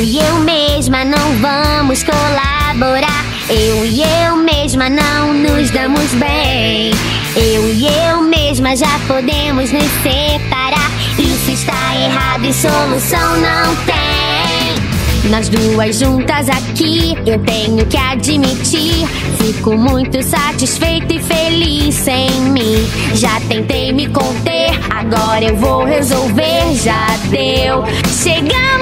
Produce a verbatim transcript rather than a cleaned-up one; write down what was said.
Eu e eu mesma não vamos colaborar. Eu e eu mesma não nos damos bem. Eu e eu mesma já podemos nos separar. Isso está errado e solução não tem. Nós duas juntas aqui, eu tenho que admitir, fico muito satisfeita e feliz sem mim. Já tentei me conter, agora eu vou resolver. Já deu, chegamos